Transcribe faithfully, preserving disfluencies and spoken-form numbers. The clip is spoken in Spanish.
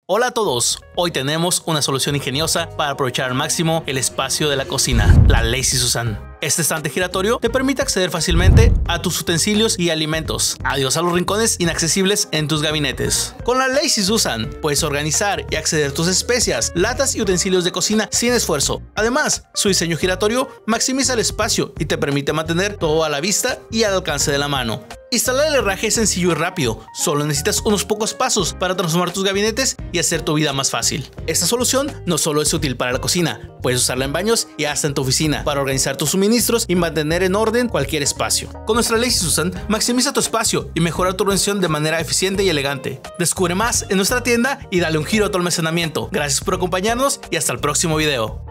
Hola a todos, hoy tenemos una solución ingeniosa para aprovechar al máximo el espacio de la cocina, la Lazy Susan. Este estante giratorio te permite acceder fácilmente a tus utensilios y alimentos. Adiós a los rincones inaccesibles en tus gabinetes. Con la Lazy Susan puedes organizar y acceder a tus especias, latas y utensilios de cocina sin esfuerzo. Además, su diseño giratorio maximiza el espacio y te permite mantener todo a la vista y al alcance de la mano. Instalar el herraje es sencillo y rápido, solo necesitas unos pocos pasos para transformar tus gabinetes y hacer tu vida más fácil. Esta solución no solo es útil para la cocina, puedes usarla en baños y hasta en tu oficina para organizar tus suministros y mantener en orden cualquier espacio. Con nuestra Lazy Susan, maximiza tu espacio y mejora tu organización de manera eficiente y elegante. Descubre más en nuestra tienda y dale un giro a tu almacenamiento. Gracias por acompañarnos y hasta el próximo video.